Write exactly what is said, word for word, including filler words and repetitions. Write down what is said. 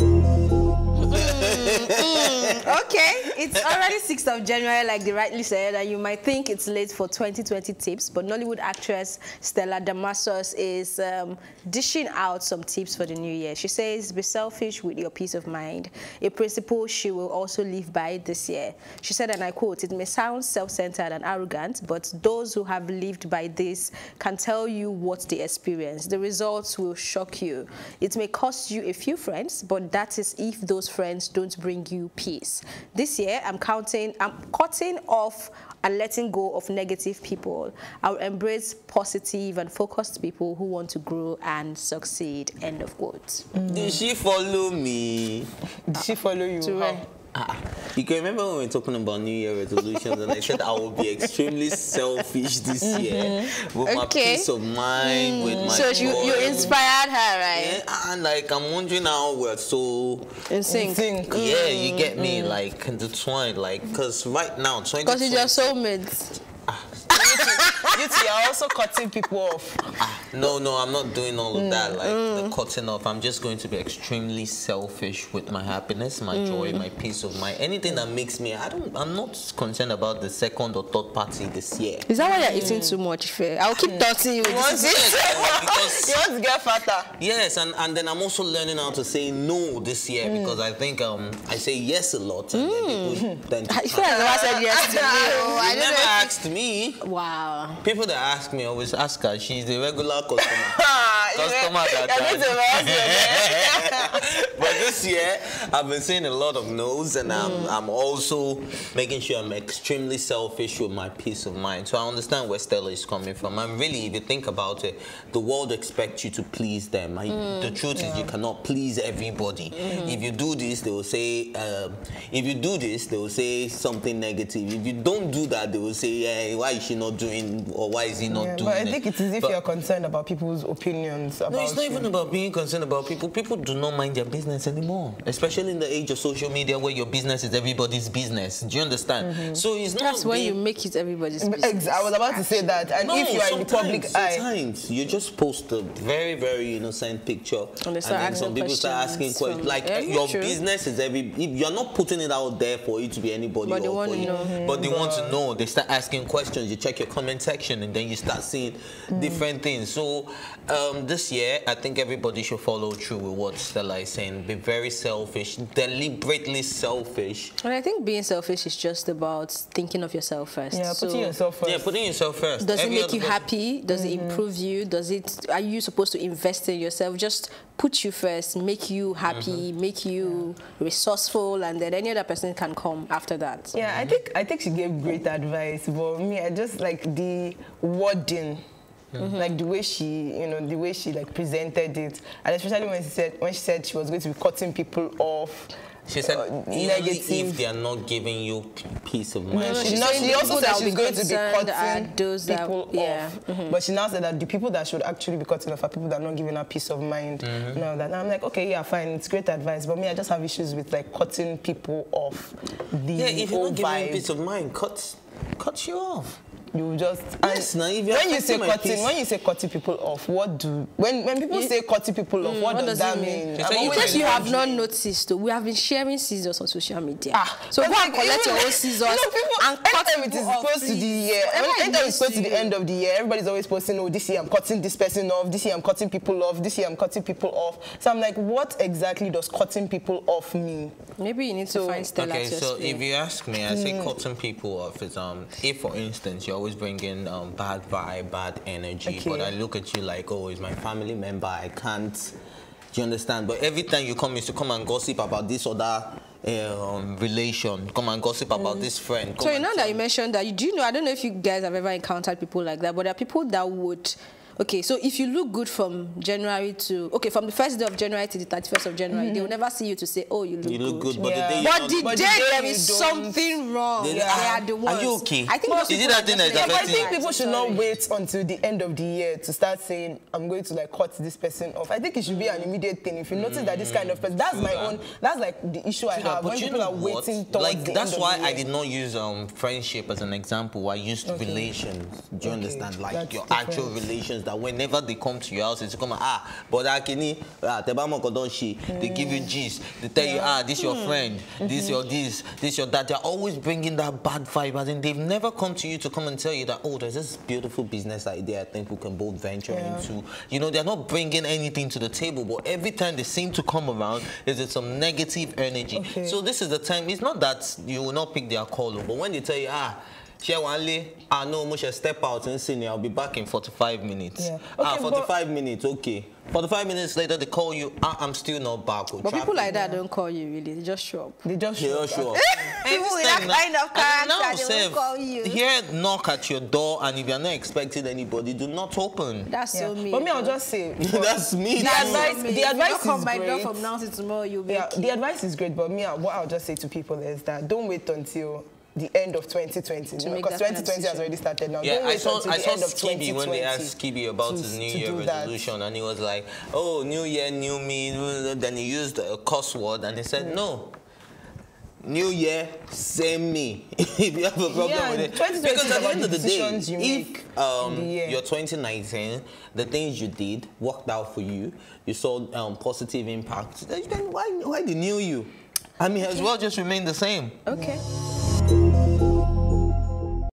Okay, it's already sixth of January, like they rightly said, and you might think it's late for twenty twenty tips, but Nollywood actress Stella Damasus is um, dishing out some tips for the new year. She says, be selfish with your peace of mind, a principle she will also live by this year. She said, and I quote, it may sound self-centered and arrogant, but those who have lived by this can tell you what they experience. The results will shock you. It may cost you a few friends, but that is if those friends don't bring you peace. This year, I'm counting, I'm cutting off and letting go of negative people. I'll embrace positive and focused people who want to grow and succeed. End of quote. Mm. Did she follow me? Did she follow you? To where? Ah, you can remember when we were talking about New Year resolutions and I said I will be extremely selfish this mm-hmm. year with okay. my peace of mind, mm. with my So you, you inspired her, right? Yeah, and like I'm wondering how we're so in sync. In sync. Mm. Yeah, you get me, mm. like intertwined, like because right now, twenty twenty. Because it's your soulmates. Ah. You two are also cutting people off. Ah, no, no, I'm not doing all of mm. that, like mm. the cutting off. I'm just going to be extremely selfish with my happiness, my mm. joy, my peace of mind. Anything that makes me, I don't, I'm not concerned about the second or third party this year. Is that why you're mm. eating too much, Faye? I'll keep touching you. You want to get, get fatter. Yes, and, and then I'm also learning how to say no this year mm. because I think um I say yes a lot. And mm. then people tend to I feel like I said yes to me. Oh, I never asked me. Wow. People that ask me always ask her. She's a regular customer. customer that But this year, I've been saying a lot of no's, and I'm, mm. I'm also making sure I'm extremely selfish with my peace of mind. So I understand where Stella is coming from. And really, if you think about it, the world expects you to please them. I, mm. The truth yeah. is you cannot please everybody. Mm. If you do this, they will say, um, if you do this, they will say something negative. If you don't do that, they will say, yeah, why is she not doing, or why is he not yeah, doing but I it? think it's as if but, you're concerned about people's opinions about No, it's not you. even about being concerned about people. People do not mind their business anymore, especially in the age of social media where your business is everybody's business. Do you understand? Mm-hmm. So it's not That's when being... you make it everybody's business. I was about to say that. And no, if you are in the public eye... Sometimes you just post a very, very innocent picture and, and then some people start asking questions. Like, yeah, your true. business is every... You're not putting it out there for it to be anybody but or for you. Know. But they yeah. want to know. They start asking questions. You check your comment section and then you start seeing mm. different things. So um, this year, I think everybody should follow through with what Stella is saying. Be very selfish, deliberately selfish. And I think being selfish is just about thinking of yourself first. Yeah, so putting yourself first. Yeah, putting yourself first. Does Every it make you person. happy? Does mm-hmm. it improve you? Does it? Are you supposed to invest in yourself? Just put you first, make you happy, mm-hmm. make you yeah. resourceful, and then any other person can come after that. Yeah, I think I think she gave great advice. But me, I just like the wording. Mm-hmm. Like the way she, you know, the way she like presented it, and especially when she said when she said she was going to be cutting people off. She said, uh, only if they are not giving you peace of mind. No, she, she, not, she also said she's going to be cutting those people that, yeah. off. Mm-hmm. But she now said that the people that should actually be cutting off are people that are not giving her peace of mind. Mm-hmm. Now that and I'm like, okay, yeah, fine, it's great advice. But me, I just have issues with like cutting people off. The yeah, if you're not giving vibe. peace of mind, cut, cut you off. You just yes, now if when you say cutting, peace. when you say cutting people off, what do when when people you, say cutting people off, mm, what, what does, does that mean? mean? In case you have not noticed, though, we have been sharing scissors on social media. Ah, so go like, and collect your own scissors. You know, people, and cut them. It is close to the year. Anytime it's close to the end of the year, everybody's always posting, "Oh, this year I'm cutting this person off. This year I'm cutting people off. This year I'm cutting people off." So I'm like, what exactly does cutting people off mean? Maybe you need to so, find Stella. Okay, to so explain. if you ask me, I say mm. cutting people off is um if, for instance, you always bring in um. bad vibe, bad energy, okay. but I look at you like, oh, he's my family member, I can't, do you understand? But every time you come, is to come and gossip about this or that um, relation, come and gossip mm. about this friend. So now that you mentioned that, you do know, I don't know if you guys have ever encountered people like that, but there are people that would... Okay, so if you look good from January to... Okay, from the first day of January to the thirty-first of January, mm-hmm. they will never see you to say, oh, you look good. You look good, good but yeah. the day But not, the but day, the day there is something wrong. They, yeah. ah, they are the ones. Are you okay? I think is it that thing that's affecting? I think people should not wait until the end of the year to start saying, I'm going to like cut this person off. I think it should be an immediate thing. If you notice mm-hmm. that this kind of person... That's my own... That's like the issue I have. When people are waiting towards like, the That's end why of the I did not use um, friendship as an example. I used okay. relations. Do you okay. understand? Like that's your different. actual relations intentions that whenever they come to your house, it's come ah, but Akini, ah, Tebamo Kodoshi, they give you gist, they tell you ah, this your friend, this your this, this your that. They're always bringing that bad vibe, as in they've never come to you to come and tell you that oh, there's this beautiful business idea I think we can both venture Yeah. into. You know, they're not bringing anything to the table, but every time they seem to come around, is it some negative energy. Okay. So this is the time. It's not that you will not pick their call, but when they tell you ah. I know I should step out and say I'll be back in forty-five minutes. Yeah. ah, Okay, forty-five minutes, okay. forty-five minutes later, they call you, ah, I'm still not back. But people like that don't call you, really. They just show up. They just They show all up. show up. People with that kind of character, they won't call you. Here, knock at your door, and if you're not expecting anybody, do not open. That's so Yeah. mean. But me, I'll just say. That's me. The That's advice, so mean. the If advice you is don't come my door great. from now to tomorrow, you'll be Yeah, killed. the advice is great, but me, what I'll just say to people is that don't wait until the end of twenty twenty. To make Because that kind of twenty twenty has decision. already started now. Yeah, don't I wait saw until I the saw end of Skibby when they asked twenty twenty Skibby about to- his New to Year do that. resolution, and he was like, "Oh, New Year, new me." Then he used a cuss word, and he said, "No, New Year, same me." If you have a problem Yeah, with it, twenty twenty because is at the about end the of the day, decisions you make if um, in the year. your twenty nineteen, the things you did worked out for you, you saw um, positive impact, then why why the new you? I mean, as well just remain the same. Okay.